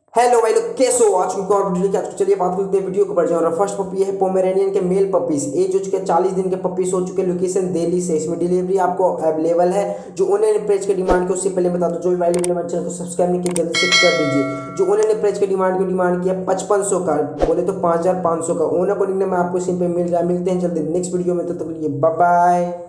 Hello भाई लोग, कैसे हो? आज को और वीडियो क्या, चलिए बात करते हैं वीडियो को बढ़ जाए। फर्स्ट पपी है पोमेरेनियन के मेल पपीज, एज हो चुके 40 दिन के पपीज हो चुके। लोकेशन दिल्ली से, इसमें डिलीवरी आपको अवेलेबल है। जो ऑनलाइन प्राइस के डिमांड के उससे पहले बता दो, जो भी भाई ने चैनल को सब्सक्राइब नहीं किया जल्दी से कर दीजिए। जो ऑनलाइन प्राइस के डिमांड किया 5500 का, बोले तो 5500 का। ओनर को मैं आपको इस पे मिल रहा है। मिलते हैं जल्दी नेक्स्ट वीडियो में, तब तक के लिए बाय बाय।